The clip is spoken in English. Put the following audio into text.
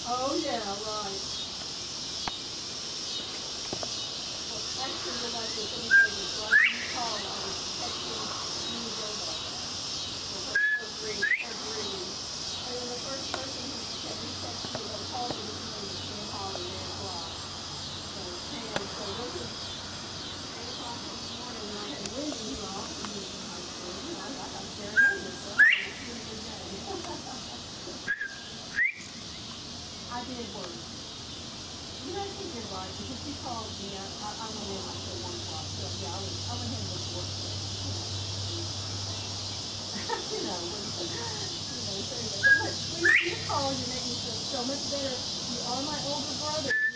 Oh, yeah, right. Well, actually, what I did, let me tell you, right when you called, I was texting you about that. Her breed. And then the first person who kept me texting me that called me this morning was Pam Holly at 8 o'clock. So, Pam, so this is 8 o'clock this morning, and I had Wendy who I also knew from high school. You know, I got serenaded, so I had a pretty good day. I did work. You know, I think you're right, because she called me, I went in like till 1 o'clock, so yeah, I went ahead and went to work today. You know, so anyway, but look, when you call, you make me feel so much better. You are my older brother.